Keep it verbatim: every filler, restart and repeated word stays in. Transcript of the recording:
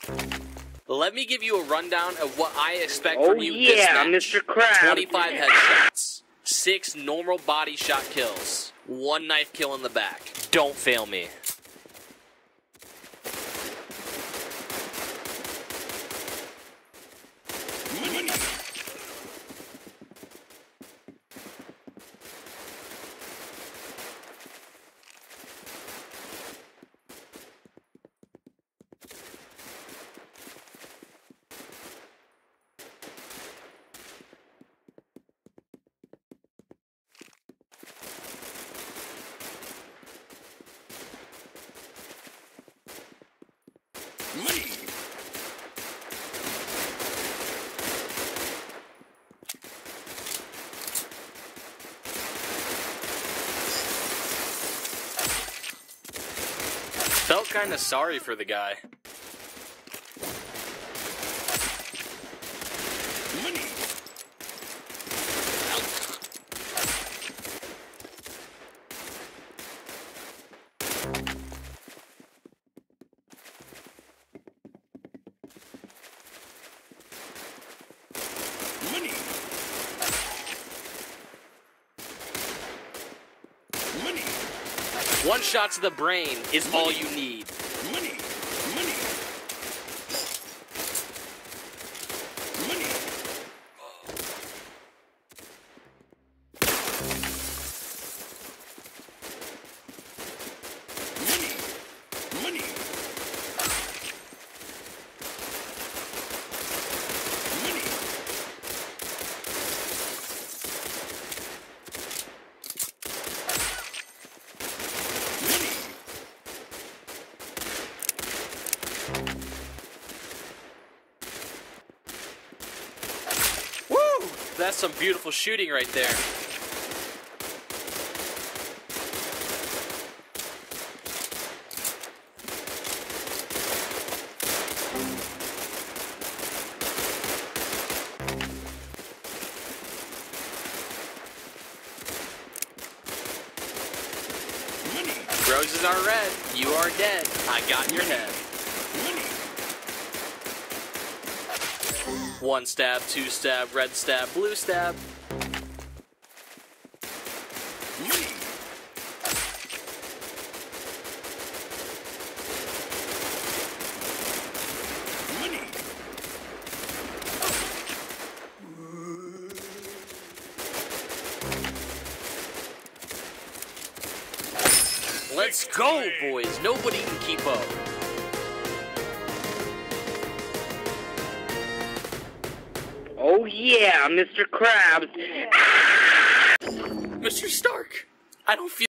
Let me give you a rundown of what I expect Oh, from you yeah, this match. Mister Krabs. twenty-five headshots, six normal body shot kills, one knife kill in the back. Don't fail me. Money. Money. Felt kinda sorry for the guy. Money. Money. Money. One shot to the brain is all you need. Money. Money. Money. Money. Money. Money. Woo! That's some beautiful shooting right there. Roses are red, you are dead. I got your head. One stab, two stab, red stab, blue stab. Let's go, boys. Nobody can keep up. Oh yeah, Mister Krabs. Mister Stark, I don't feel